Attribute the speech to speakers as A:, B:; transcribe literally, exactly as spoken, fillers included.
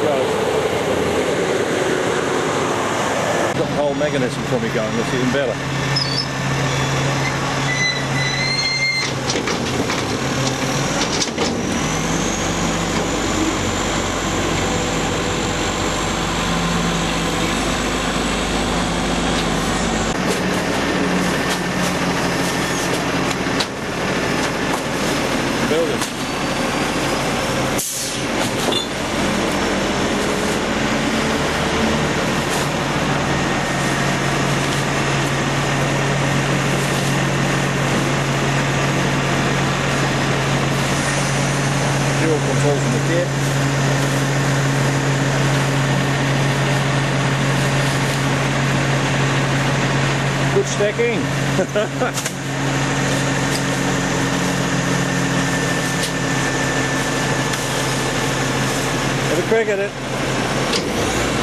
A: goes. Got the whole mechanism for me going, that's even better. Building. Fuel controls in the kit. Good stacking. Have a crack at it.